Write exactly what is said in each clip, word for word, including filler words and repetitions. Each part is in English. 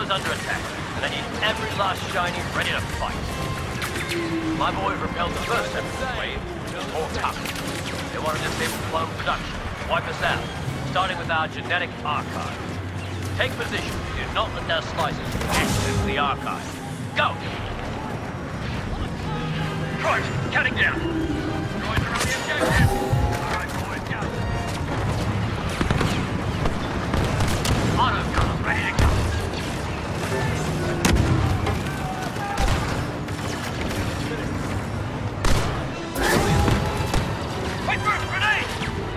Bravo's under attack, and I need every last shiny ready to fight. My boys repelled the first separate wave, or tough. They want to disable clone production, wipe us out, starting with our genetic archive. Take position. Do not let their slices access the archive. Go! Right, counting down. Droids are on the objective. All right, boys, go. Autogunner ready to go. Wait for a grenade!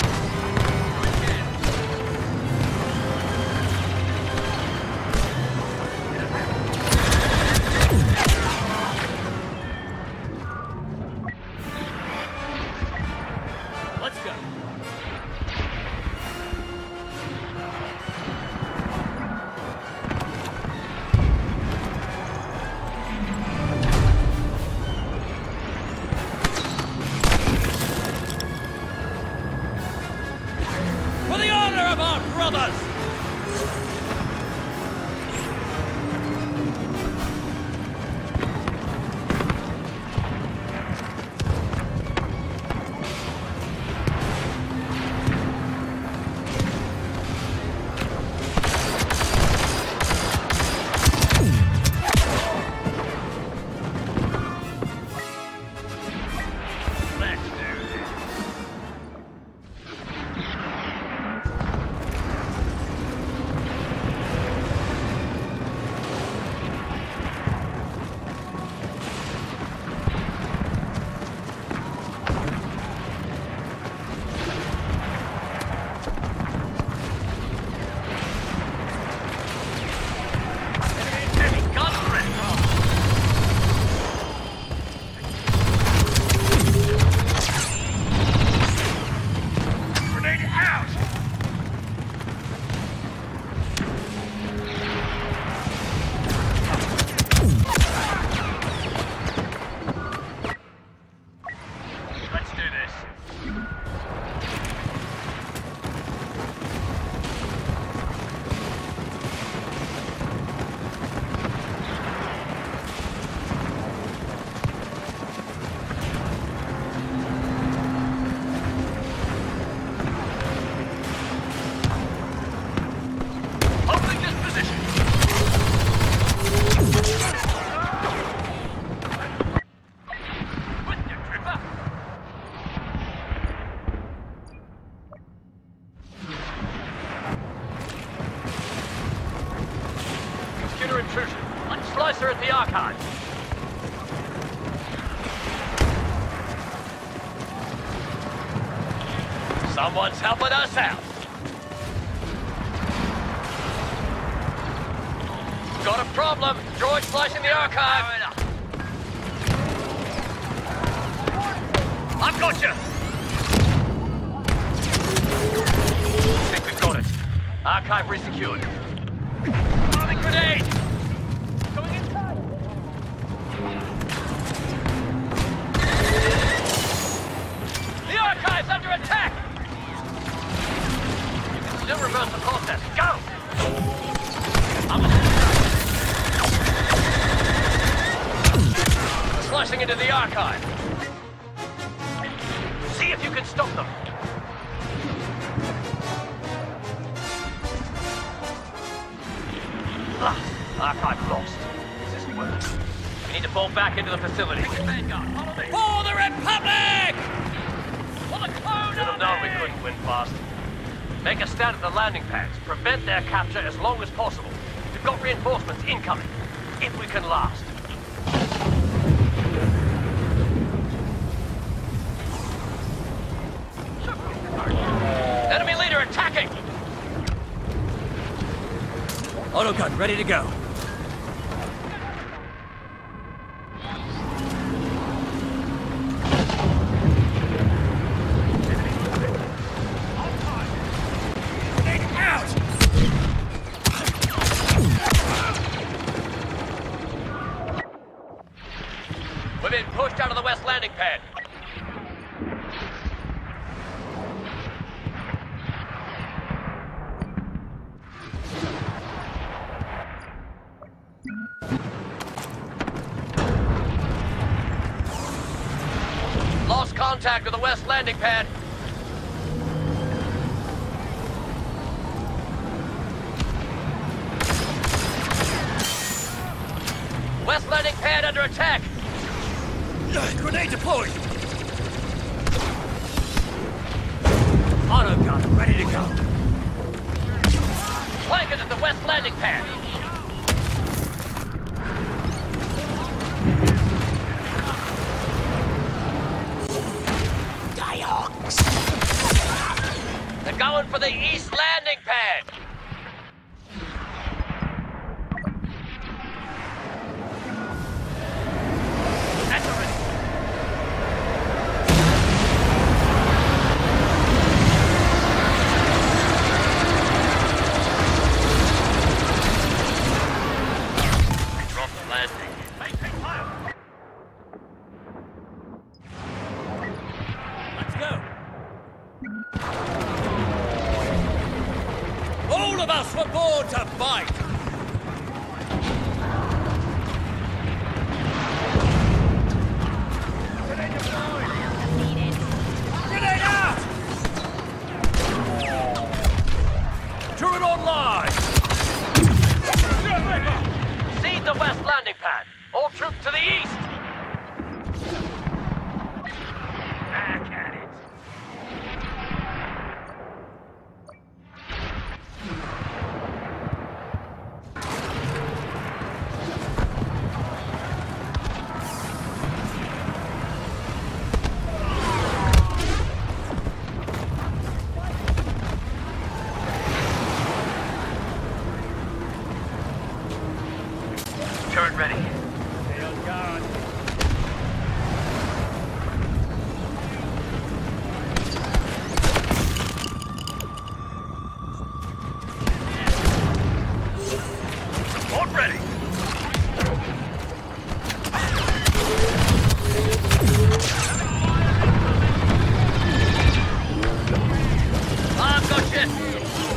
At the archive. Someone's helping us out. Got a problem. Droid slicing the archive. I've got you. Think we've got it. Archive resecured. Throwing grenade. Archive's under attack! You can still reverse the process. Go! I'm slicing into the archive. See if you can stop them. Ah, archive lost. This isn't working. We need to fall back into the facility. For the Republic! Should have known we couldn't win fast. Make a stand at the landing pads. Prevent their capture as long as possible. We've got reinforcements incoming. If we can last. Enemy leader attacking! Autogun ready to go. We've been pushed out of the west landing pad. Lost contact with the west landing pad. West landing pad under attack. Grenade deployed! Auto gun ready to go. Flank at the west landing pad. They're going for the east landing pad. All of us aboard to fight! Grenade out! Turret online! Seize the west landing pad. All troops to the east. Back at it. Turret ready. Stay on guard. Support ready. I've got you.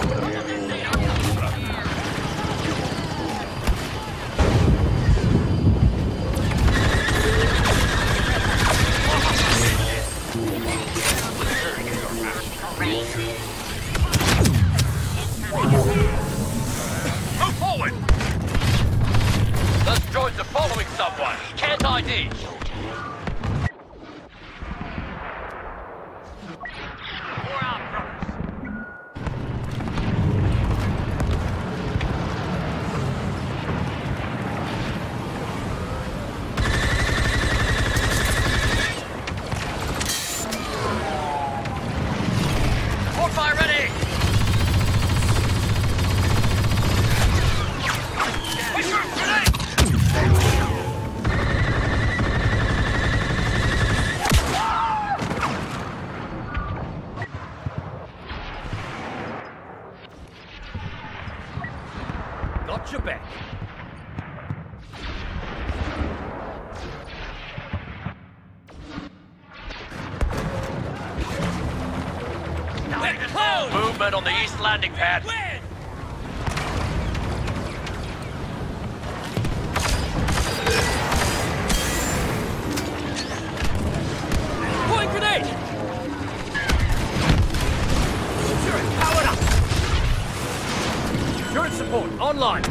Move forward! Those droids are following someone. Can't I D. Four out, brothers. Support fire ready! Got your back. We're close! Movement on the east landing pad. Win! Point grenade! Turret powered up! Turret support online!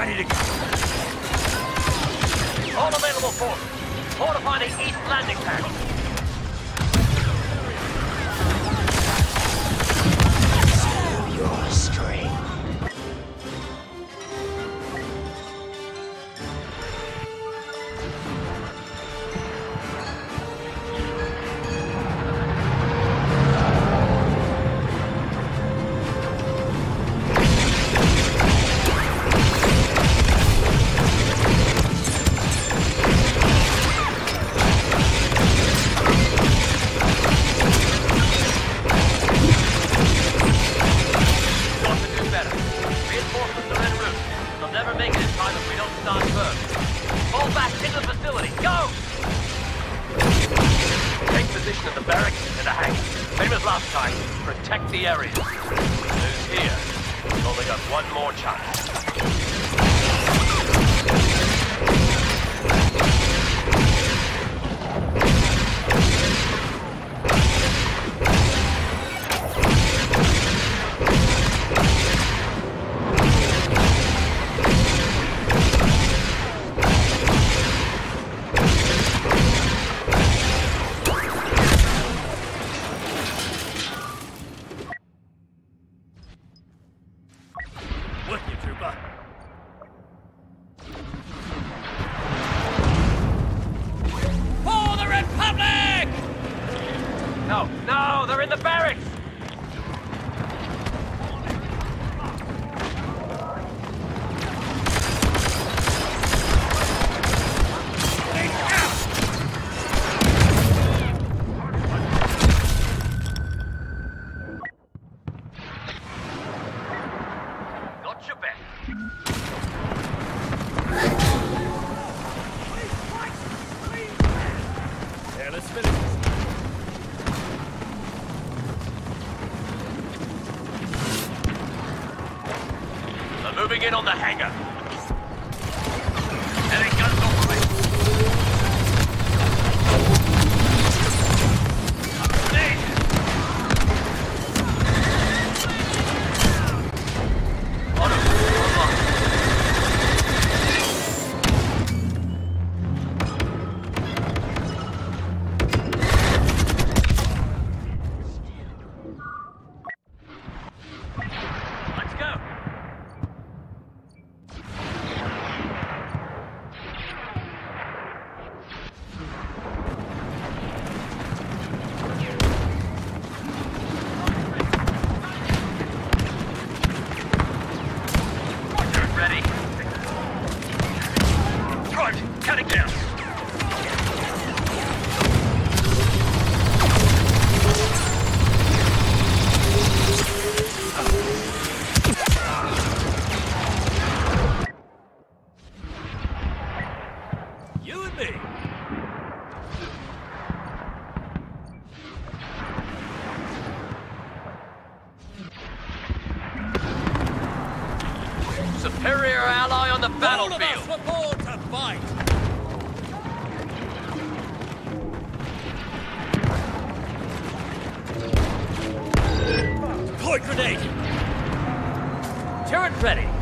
Ready to go. All available forces. Fortify the east landing pad. Show your strength. Protect the area. Who's here? We've only got one more chance. With you, trooper. For the Republic! No, no, they're in the barracks! There, let's finish this. They're moving in on the hangar. Heavy guns operate. Cutting down. You and me. Superior ally on the battlefield. All of us aboard to fight. Deploy grenade! Turret ready!